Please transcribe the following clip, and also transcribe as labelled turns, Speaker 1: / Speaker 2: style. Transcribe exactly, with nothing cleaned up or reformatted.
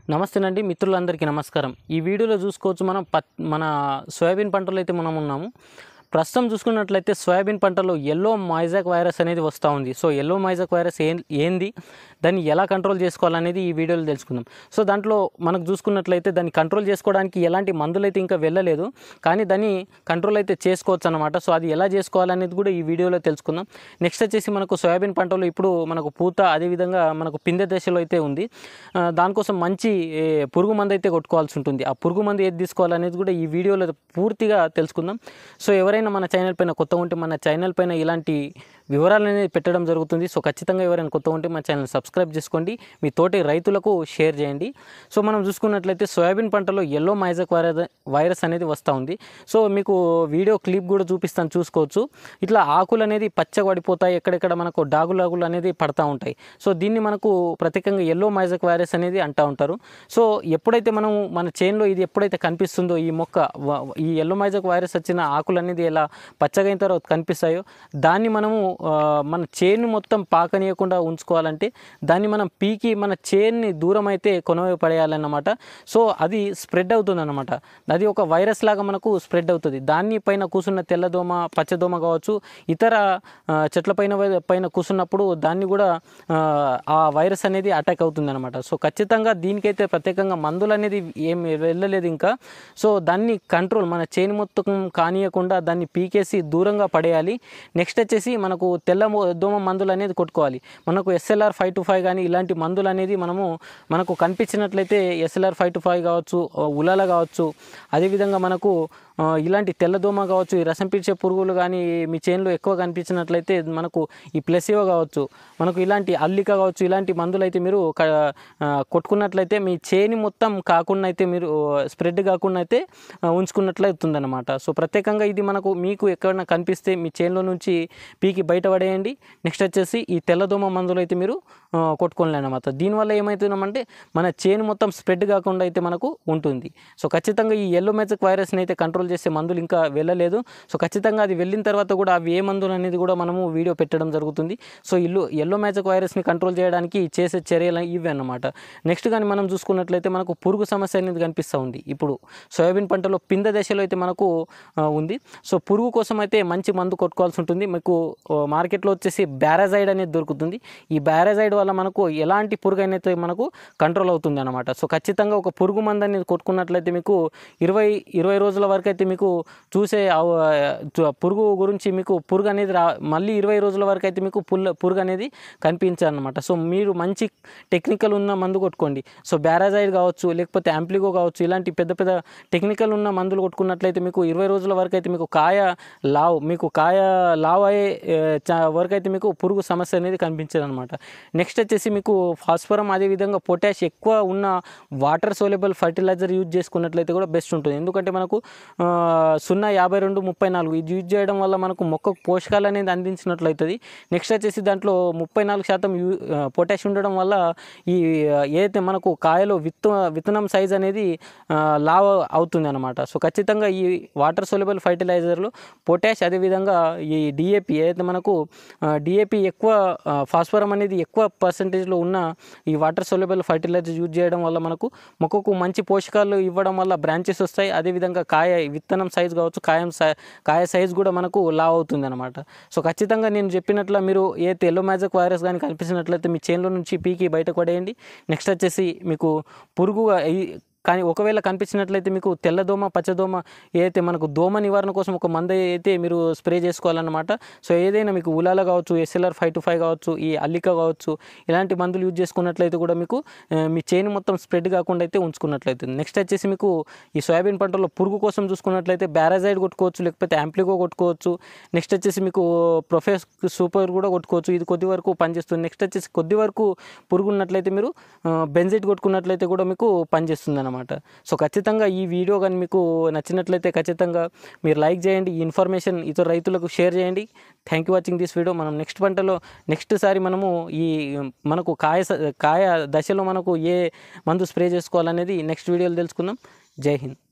Speaker 1: నమస్తేనండి మిత్రులందరికీ నమస్కారం। ఈ వీడియోలో చూసుకోవచ్చు మనం మన సోయాబీన్ పంటలో అయితే మనం ఉన్నాము। ప్రస్తుతం చూసుకున్నట్లయితే సోయాబీన్ పంటలో yellow mosaic వైరస్ అనేది వస్తూ ఉంది। సో yellow mosaic వైరస్ ఏంది, దాన్ని ఎలా కంట్రోల్ చేసుకోవాలనేది ఈ వీడియోలో తెలుసుకుందాం। సో దాంట్లో మనకు చూసుకున్నట్లయితే దాన్ని కంట్రోల్ చేసుకోవడానికి ఎలాంటి మందులు అయితే ఇంకా వెళ్ళలేదు, కానీ దాన్ని కంట్రోల్ అయితే చేసుకోవచ్చు అన్నమాట। సో అది ఎలా చేసుకోవాలనేది కూడా ఈ వీడియోలో తెలుసుకుందాం। నెక్స్ట్ వచ్చేసి మనకు సోయాబీన్ పంటలో ఇప్పుడు మనకు పూత అదేవిధంగా మనకు పిందె దశలో అయితే ఉంది, దానికోసం మంచి పురుగు మందు అయితే కొట్టుకోవాల్సి ఉంటుంది। ఆ పురుగు మందు ఏది తీసుకోవాలనేది కూడా ఈ వీడియోలో పూర్తిగా తెలుసుకుందాం। సో ఎవరైనా మన ఛానల్ పైన కొత్తగా ఉంటే మన ఛానల్ పైన ఇలాంటి వివరాలు అనేది పెట్టడం జరుగుతుంది। సో ఖచ్చితంగా ఎవరైనా కొత్తగా ఉంటే మన ఛానల్ సబ్స్క్రైబ్ చేసుకోండి, మీ తోటి రైతులకు షేర్ చేయండి। సో మనం చూసుకున్నట్లయితే సోయాబీన్ పంటలో yellow mosaic వైరస్ అనేది వస్తూ ఉంది। సో మీకు వీడియో క్లిప్ కూడా చూపిస్తాను, చూసుకోవచ్చు। ఇట్లా ఆకులు అనేది పచ్చగా పడిపోతాయి, ఎక్కడెక్కడ మనకు డాగులాగులు అనేది పడతా ఉంటాయి। సో దీన్ని మనకు ప్రత్యేకంగా yellow mosaic వైరస్ అనేది అంటూ ఉంటారు। సో ఎప్పుడైతే మనం మన చేనులో ఇది ఎప్పుడైతే కనిపిస్తుందో ఈ మొక్క ఈ yellow mosaic వైరస్ వచ్చిన ఆకులు అనేది ఎలా పచ్చగా అయిన తర్వాత కనిపిస్తాయో దాన్ని మనము మన చేను మొత్తం పాకనీయకుండా ఉంచుకోవాలంటే దాన్ని మనం పీకి మన చేన్ని దూరం అయితే కొనవై పడేయాలన్నమాట। సో అది స్ప్రెడ్ అవుతుంది అన్నమాట, అది ఒక వైరస్ లాగా మనకు స్ప్రెడ్ అవుతుంది। దాన్ని పైన కూసున్న తెల్లదోమ పచ్చదోమ కావచ్చు, ఇతర చెట్ల పైన పైన కూసున్నప్పుడు దాన్ని కూడా ఆ వైరస్ అనేది అటాక్ అవుతుంది అన్నమాట। సో ఖచ్చితంగా దీనికైతే ప్రత్యేకంగా మందులు అనేది ఏం వెళ్ళలేదు ఇంకా। సో దాన్ని కంట్రోల్ మన చేను మొత్తం కానీయకుండా దాన్ని పీకేసి దూరంగా పడేయాలి। నెక్స్ట్ వచ్చేసి మనకు తెల్ల దోమ మందులు అనేది కొట్టుకోవాలి। మనకు ఎస్ఎల్ఆర్ ఫైవ్ టు ఫైవ్ కానీ ఇలాంటి మందులు అనేది మనము మనకు కనిపించినట్లయితే ఎస్ఎల్ఆర్ ఫైవ్ టు ఫైవ్ కావచ్చు, ఉలాల కావచ్చు, అదేవిధంగా మనకు ఇలాంటి తెల్లదోమ కావచ్చు, ఈ రసం పీల్చే పురుగులు కానీ మీ చేనులో ఎక్కువ కనిపించినట్లయితే మనకు ఈ ప్లెసివో కావచ్చు, మనకు ఇలాంటి అల్లిక కావచ్చు, ఇలాంటి మందులు అయితే మీరు కొట్టుకున్నట్లయితే మీ చేని మొత్తం కాకుండా అయితే మీరు స్ప్రెడ్ కాకుండా అయితే ఉంచుకున్నట్లయితుంది అన్నమాట। సో ప్రత్యేకంగా ఇది మనకు మీకు ఎక్కడైనా కనిపిస్తే మీ చేనులో నుంచి పీకి బయట పడేయండి। నెక్స్ట్ వచ్చేసి ఈ తెల్లదోమ మందులు అయితే మీరు కొట్టుకోలేను అన్నమాట। దీనివల్ల ఏమవుతుందంటే మన చేను మొత్తం స్ప్రెడ్ కాకుండా అయితే మనకు ఉంటుంది। సో ఖచ్చితంగా ఈ yellow mosaic వైరస్ని అయితే కంట్రోల్ చేసే మందులు ఇంకా వెళ్ళలేదు। సో ఖచ్చితంగా అది వెళ్ళిన తర్వాత కూడా అవి ఏ మందులు అనేది కూడా మనము వీడియో పెట్టడం జరుగుతుంది। సో ఇల్లు yellow mosaic వైరస్ని కంట్రోల్ చేయడానికి చేసే చర్యలు ఇవి అన్నమాట। నెక్స్ట్ కానీ మనం చూసుకున్నట్లయితే మనకు పురుగు సమస్య అనేది కనిపిస్తూ ఉంది ఇప్పుడు సోయాబీన్ పంటలో పిందె దశలో అయితే మనకు ఉంది। సో పురుగు కోసం అయితే మంచి మందు కొట్టుకోవాల్సి ఉంటుంది। మీకు మార్కెట్లో వచ్చేసి బ్యారజైడ్ అనేది దొరుకుతుంది। ఈ బ్యారజైడ్ వల్ల మనకు ఎలాంటి పురుగు అయితే మనకు కంట్రోల్ అవుతుంది అన్నమాట। సో ఖచ్చితంగా ఒక పురుగు మందు అనేది కొట్టుకున్నట్లయితే మీకు ఇరవై ఇరవై రోజుల వరకు అయితే మీకు చూసే పురుగు గురించి మీకు పురుగు అనేది రా మళ్ళీ ఇరవై రోజుల వరకు అయితే మీకు పుల్ల పురుగు అనేది కనిపించాలన్నమాట। సో మీరు మంచి టెక్నికల్ ఉన్న మందు కొట్టుకోండి। సో బ్యారజైడ్ కావచ్చు, లేకపోతే యాంప్లిగో కావచ్చు, ఇలాంటి పెద్ద పెద్ద టెక్నికల్ ఉన్న మందులు కొట్టుకున్నట్లయితే మీకు ఇరవై రోజుల వరకు అయితే మీకు కాయ లావ్ మీకు కాయ లావ్ అయ్యే వరకు అయితే మీకు పురుగు సమస్య అనేది కనిపించదు అనమాట। నెక్స్ట్ వచ్చేసి మీకు ఫాస్ఫరం అదేవిధంగా పొటాష్ ఎక్కువ ఉన్న వాటర్ సోలబుల్ ఫర్టిలైజర్ యూజ్ చేసుకున్నట్లయితే కూడా బెస్ట్ ఉంటుంది। ఎందుకంటే మనకు సున్నా యాభై రెండు ముప్పై నాలుగు ఇది యూజ్ చేయడం వల్ల మనకు మొక్కకు పోషకాలు అనేది అందించినట్లయితుంది। నెక్స్ట్ వచ్చేసి దాంట్లో ముప్పై నాలుగు శాతం యూ పొటాష్ ఉండడం వల్ల ఈ ఏదైతే మనకు కాయలో విత్తు విత్తనం సైజ్ అనేది లావ్ అవుతుంది అనమాట। సో ఖచ్చితంగా ఈ వాటర్ సోలబుల్ ఫర్టిలైజర్లు పొటాష్ అదేవిధంగా ఈ డిఏపి ఏదైతే మనకు డిఏపి ఎక్కువ ఫాస్ఫరం అనేది ఎక్కువ పర్సంటేజ్లో ఉన్న ఈ వాటర్ సోలబుల్ ఫర్టిలైజర్ యూజ్ చేయడం వల్ల మనకు మొక్కకు మంచి పోషకాలు ఇవ్వడం వల్ల బ్రాంచెస్ వస్తాయి, అదేవిధంగా కాయ విత్తనం సైజ్ కావచ్చు, కాయం కాయ సైజ్ కూడా మనకు లావ్ అవుతుంది అనమాట। సో ఖచ్చితంగా నేను చెప్పినట్లు మీరు ఏ yellow mosaic వైరస్ కానీ కనిపించినట్లయితే మీ చేనులో నుంచి పీకి బయటకు పడేయండి। నెక్స్ట్ వచ్చేసి మీకు పురుగు కానీ ఒకవేళ కనిపించినట్లయితే మీకు తెల్లదోమ పచ్చదోమ ఏదైతే మనకు దోమ నివారణ కోసం ఒక మందు అయితే మీరు స్ప్రే చేసుకోవాలన్నమాట। సో ఏదైనా మీకు ఉలాల కావచ్చు, ఎస్ఎల్ఆర్ ఫైవ్ టు ఫైవ్ కావచ్చు, ఈ అల్లిక కావచ్చు, ఇలాంటి మందులు యూజ్ చేసుకున్నట్లయితే కూడా మీకు మీ చేను మొత్తం స్ప్రెడ్ కాకుండా అయితే ఉంచుకున్నట్లయితే। నెక్స్ట్ వచ్చేసి మీకు ఈ సోయాబీన్ పంటలో పురుగు కోసం చూసుకున్నట్లయితే బ్యారజైడ్ కొట్టుకోవచ్చు, లేకపోతే యాంప్లిగో కొట్టుకోవచ్చు। నెక్స్ట్ వచ్చేసి మీకు ప్రొఫెస్ సూపర్ కూడా కొట్టుకోవచ్చు, ఇది కొద్ది వరకు పనిచేస్తుంది। నెక్స్ట్ వచ్చేసి కొద్ది వరకు పురుగు ఉన్నట్లయితే మీరు బెంజిట్ కొట్టుకున్నట్లయితే కూడా మీకు పనిచేస్తుంది అన్నమాట। సో ఖచ్చితంగా ఈ వీడియో కానీ మీకు నచ్చినట్లయితే ఖచ్చితంగా మీరు లైక్ చేయండి, ఈ ఇన్ఫర్మేషన్ ఇతర రైతులకు షేర్ చేయండి। Thank you watching this video. మనం నెక్స్ట్ పంటలో నెక్స్ట్ సారి మనము ఈ మనకు కాయ కాయ దశలో మనకు ఏ మందు స్ప్రే చేసుకోవాలనేది నెక్స్ట్ వీడియోలో తెలుసుకుందాం। జై హింద్।